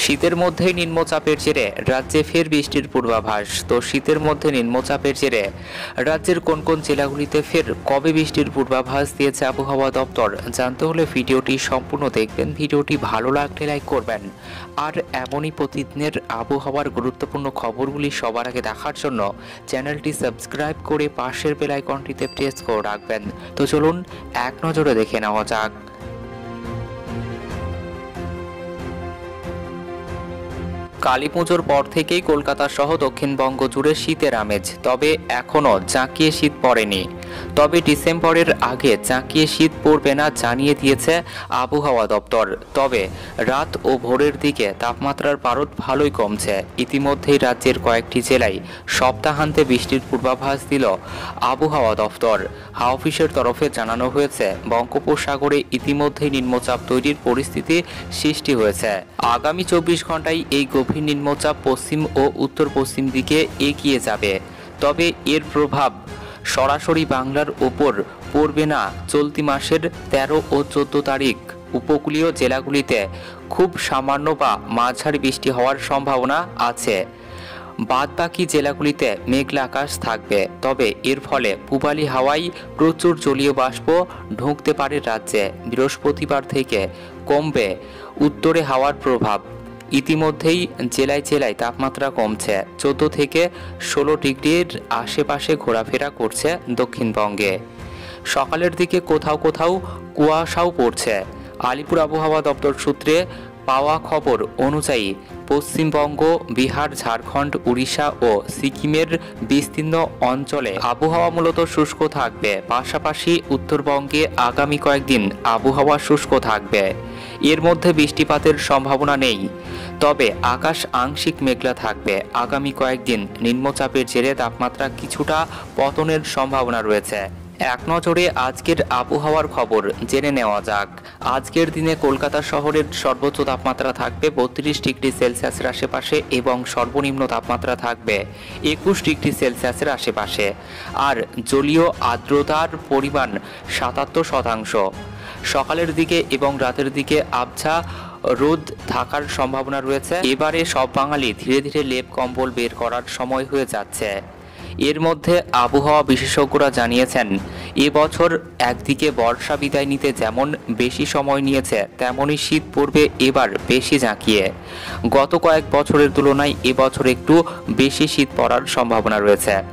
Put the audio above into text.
শীতের মধ্যেই নিম্নচাপের জেরে রাজ্যে ফের বৃষ্টির পূর্বাভাস। তো শীতের মধ্যে নিম্নচাপের জেরে রাজ্যের কোন কোন জেলাগুলিতে ফের কবে বৃষ্টির পূর্বাভাস দিয়েছে আবহাওয়া দপ্তর জানতে হলে ভিডিওটি সম্পূর্ণ দেখবেন। ভিডিওটি ভালো লাগলে লাইক করবেন। আর এমনই প্রতিদিনের আবহাওয়ার গুরুত্বপূর্ণ খবরগুলি সবার আগে দেখার জন্য চ্যানেলটি সাবস্ক্রাইব করে পাশের বেল আইকনটিতে প্রেস করে রাখবেন। তো চলুন এক নজরে দেখে নেওয়া যাক। কালীপুজোর পর থেকেই কলকাতা সহ দক্ষিণবঙ্গ জুড়ে শীতের আমেজ, তবে এখনও জাঁকিয়ে শীত পড়েনি। তবে ডিসেম্বরের আগে জাঁকিয়ে শীত পড়বে না জানিয়ে দিয়েছে আবহাওয়া দপ্তর। তবে রাত ও ভোরের দিকে তাপমাত্রার পারদ ভালোই কমছে। ইতিমধ্যেই রাজ্যের কয়েকটি জেলায় সপ্তাহান্তে বৃষ্টির পূর্বাভাস দিল আবহাওয়া দপ্তর। হাওয়া অফিসের তরফে জানানো হয়েছে, বঙ্গোপসাগরে ইতিমধ্যেই নিম্নচাপ তৈরির পরিস্থিতি সৃষ্টি হয়েছে। আগামী 24 ঘন্টায় এই গভীর নিম্নচাপ পশ্চিম ও উত্তর পশ্চিম দিকে এগিয়ে যাবে। তবে এর প্রভাব সরাসরি বাংলার ওপর পড়বে না। চলতি মাসের 13 ও 14 তারিখ উপকূলীয় জেলাগুলিতে খুব সামান্য বা মাঝারি বৃষ্টি হওয়ার সম্ভাবনা আছে। বাদবাকি জেলাগুলিতে মেঘলা আকাশ থাকবে। তবে এর ফলে পূবালি হাওয়ায় প্রচুর জলীয় বাষ্প ঢুকতে পারে রাজ্যে। বৃহস্পতিবার থেকে কমবে উত্তরে হাওয়ার প্রভাব। ইতিমধ্যেই জেলায় জেলায় তাপমাত্রা কমছে। 14 থেকে 16 ডিগ্রির আশেপাশে ঘোরাফেরা করছে দক্ষিণবঙ্গে। সকালের দিকে কোথাও কোথাও কুয়াশাও পড়ছে। আলিপুর আবহাওয়া দপ্তর সূত্রে পাওয়া খবর অনুযায়ী পশ্চিমবঙ্গ, বিহার, ঝাড়খণ্ড, উড়িষ্যা ও সিকিমের বিস্তীর্ণ অঞ্চলে আবহাওয়া মূলত শুষ্ক থাকবে। পাশাপাশি উত্তরবঙ্গে আগামী কয়েকদিন আবহাওয়া শুষ্ক থাকবে। এর মধ্যে বৃষ্টিপাতের সম্ভাবনা নেই। তবে আকাশ আংশিক মেঘলা থাকবে। আগামী কয়েকদিন নিম্নচাপের জেরে তাপমাত্রা কিছুটা পতনের সম্ভাবনা রয়েছে। এক নজরে আজকের আবহাওয়ার খবর জেনে নেওয়া যাক। আজকের দিনে কলকাতা শহরের সর্বোচ্চ তাপমাত্রা থাকবে 32 ডিগ্রি সেলসিয়াসের আশেপাশে এবং সর্বনিম্ন তাপমাত্রা থাকবে 21 ডিগ্রি সেলসিয়াসের আশেপাশে। আর জলীয় আর্দ্রতার পরিমাণ 77%। সকালের দিকে এবং রাতের দিকে আবছা রোদ থাকার সম্ভাবনা রয়েছে। এবারে সব বাঙালি ধীরে ধীরে লেপ কম্বল বের করার সময় হয়ে যাচ্ছে। এর মধ্যে আবহাওয়া বিশেষজ্ঞরা জানিয়েছেন, এবছর একদিকে বর্ষা বিদায় নিতে যেমন বেশি সময় নিয়েছে, তেমনই শীত পড়বে এবার বেশি জাঁকিয়ে। গত কয়েক বছরের তুলনায় এবছর একটু বেশি শীত পড়ার সম্ভাবনা রয়েছে।